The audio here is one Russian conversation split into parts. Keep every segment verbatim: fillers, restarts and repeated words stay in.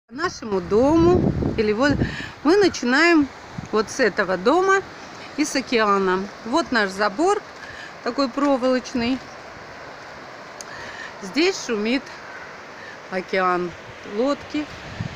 Нашему дому, или вот мы начинаем вот с этого дома и с океана. Вот наш забор такой проволочный. Здесь шумит океан, лодки,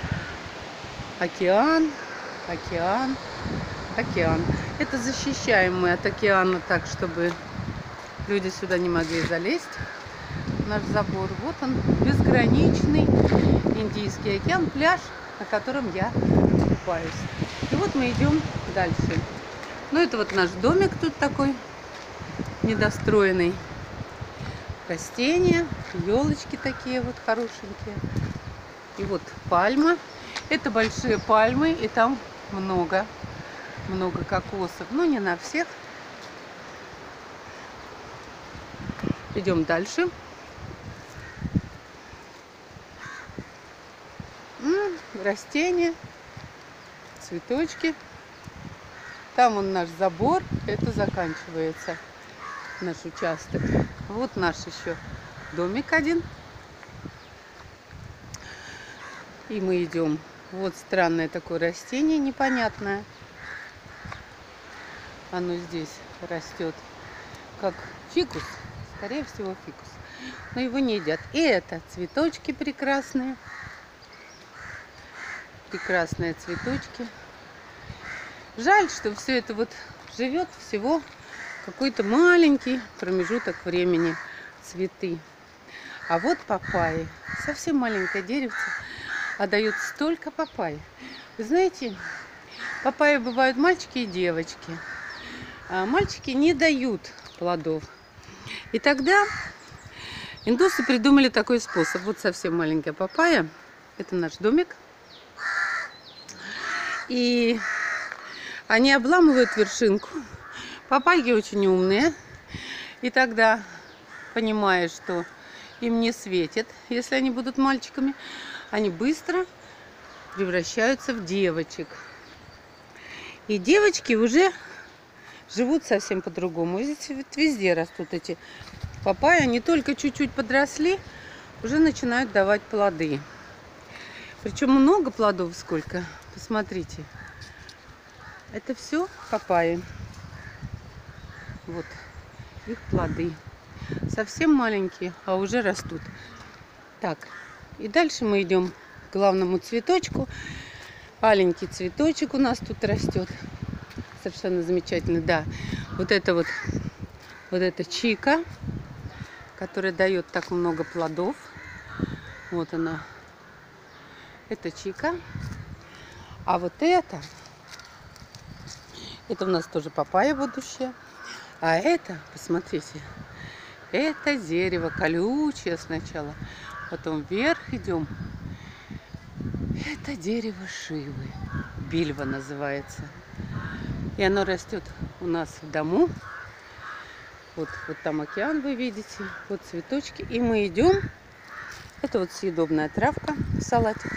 океан, океан, океан. Это защищаем мы от океана так, чтобы люди сюда не могли залезть. Наш забор. Вот он, безграничный Индийский океан, пляж, на котором я купаюсь. И вот мы идем дальше. Ну, это вот наш домик тут такой недостроенный. Растения, елочки такие вот хорошенькие. И вот пальма. Это большие пальмы, и там много, много кокосов. Но не на всех. Идем дальше. Растения, цветочки. Там он наш забор, это заканчивается наш участок. Вот наш еще домик один. И мы идем. Вот странное такое растение непонятное. Оно здесь растет как фикус, скорее всего фикус. Но его не едят. И это цветочки прекрасные. Прекрасные цветочки. Жаль, что все это вот живет всего какой-то маленький промежуток времени, цветы. А вот папайи. Совсем маленькое деревце, а дает столько папайи. Вы знаете, папайи бывают мальчики и девочки. А мальчики не дают плодов. И тогда индусы придумали такой способ. Вот совсем маленькая папайя. Это наш домик. И они обламывают вершинку. Папайи очень умные. И тогда, понимая, что им не светит, если они будут мальчиками, они быстро превращаются в девочек. И девочки уже живут совсем по-другому. Здесь вот везде растут эти папайи. Они только чуть-чуть подросли, уже начинают давать плоды. Причем много плодов сколько. Посмотрите. Это все папайи. Вот их плоды. Совсем маленькие, а уже растут. Так, и дальше мы идем к главному цветочку. Маленький цветочек у нас тут растет. Совершенно замечательный. Да, вот это вот, вот это чика, которая дает так много плодов. Вот она. Это чика. А вот это, это у нас тоже папайя будущее. А это, посмотрите, это дерево колючее сначала. Потом вверх идем. Это дерево шивы. Бильва называется. И оно растет у нас в дому. Вот, вот там океан вы видите. Вот цветочки. И мы идем. Это вот съедобная травка, салатик.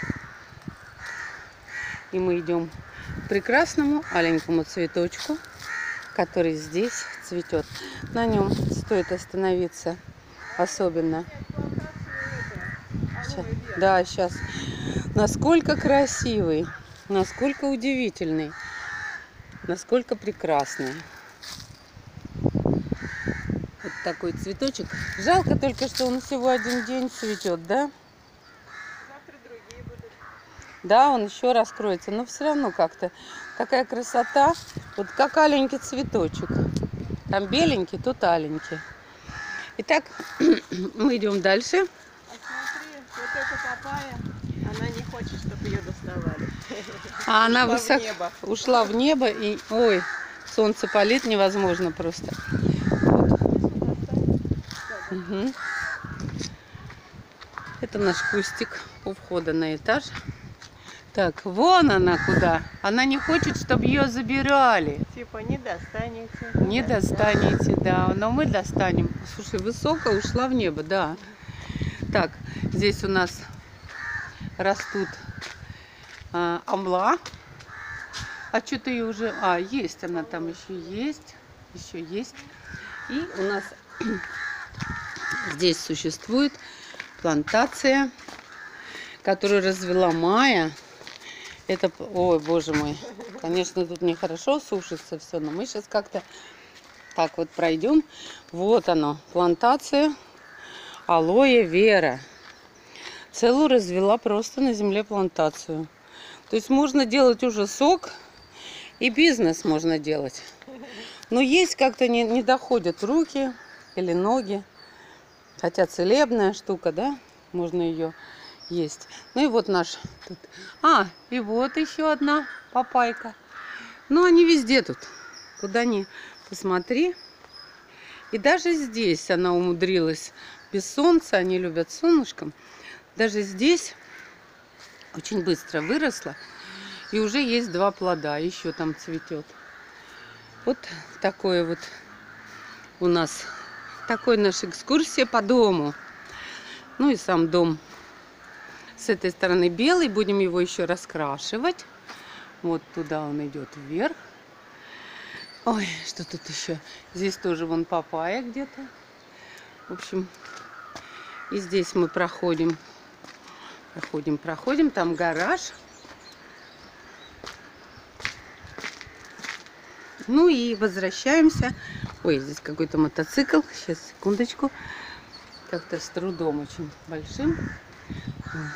И мы идем к прекрасному аленькому цветочку, который здесь цветет. На нем стоит остановиться особенно. Сейчас. Да, сейчас. Насколько красивый, насколько удивительный, насколько прекрасный. Вот такой цветочек. Жалко только, что он всего один день цветет, да? Да, он еще раскроется, но все равно как-то такая красота. Вот как аленький цветочек. Там беленький, тут аленький. Итак, мы идем дальше. А смотри, вот эта папайя, она не хочет, чтобы ее доставали. А она ушла высоко в небо. ушла в небо, и ой, солнце палит невозможно просто. Вот. Угу. Это наш кустик у входа на этаж. Так, вон она куда. Она не хочет, чтобы ее забирали. Типа не достанете. Не достанете, да. Но мы достанем. Слушай, высоко ушла в небо, да. Так, здесь у нас растут а, амла. А что-то ее уже... А, есть она там еще есть. Еще есть. И у нас здесь существует плантация которую развела Майя. Это, ой, боже мой, конечно, тут нехорошо сушится все, но мы сейчас как-то так вот пройдем. Вот оно, плантация алоэ вера. Целую развела просто на земле плантацию. То есть можно делать уже сок, и бизнес можно делать. Но есть как-то не, не доходят руки или ноги. Хотя целебная штука, да, можно ее есть. Ну и вот наш тут. А, и вот еще одна папайка. Ну, они везде тут. Куда ни посмотри. И даже здесь она умудрилась без солнца. Они любят солнышком. Даже здесь очень быстро выросла. И уже есть два плода. Еще там цветет. Вот такое вот у нас. Такой наша экскурсия по дому. Ну и сам дом с этой стороны белый. Будем его еще раскрашивать. Вот туда он идет вверх. Ой, что тут еще? Здесь тоже вон папайя где-то. В общем, и здесь мы проходим. Проходим, проходим. Там гараж. Ну и возвращаемся. Ой, здесь какой-то мотоцикл. Сейчас, секундочку. Как-то с трудом очень большим. Вот.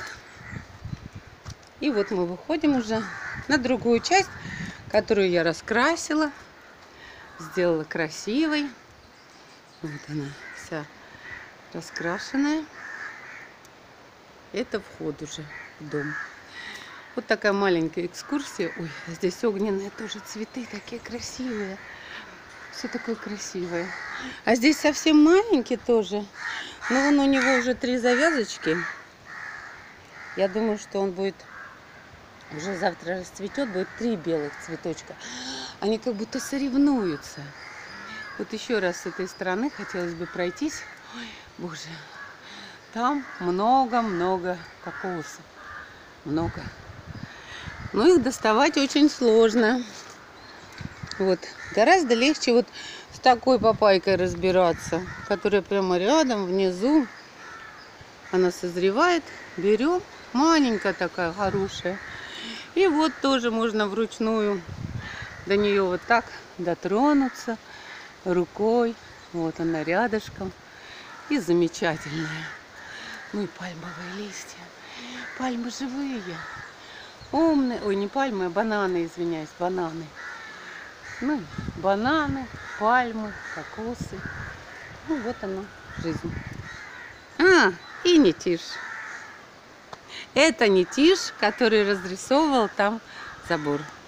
И вот мы выходим уже на другую часть, которую я раскрасила. Сделала красивой. Вот она вся раскрашенная. Это вход уже в дом. Вот такая маленькая экскурсия. Ой, здесь огненные тоже цветы такие красивые. Все такое красивое. А здесь совсем маленький тоже. Но вон у него уже три завязочки. Я думаю, что он будет уже завтра расцветет. Будет три белых цветочка. Они как будто соревнуются. Вот еще раз с этой стороны хотелось бы пройтись. Ой, боже. Там много-много кокосов. Много. Но их доставать очень сложно. Вот. Гораздо легче вот с такой папайкой разбираться, которая прямо рядом, внизу. Она созревает. Берем. Маленькая такая, хорошая. И вот тоже можно вручную до нее вот так дотронуться рукой. Вот она рядышком. И замечательная. Ну и пальмовые листья. Пальмы живые. Умные. Ой, не пальмы, а бананы, извиняюсь, бананы. Ну, бананы, пальмы, кокосы. Ну, вот она, жизнь. А, и Нетиш. Это Нетиш, который разрисовывал там забор.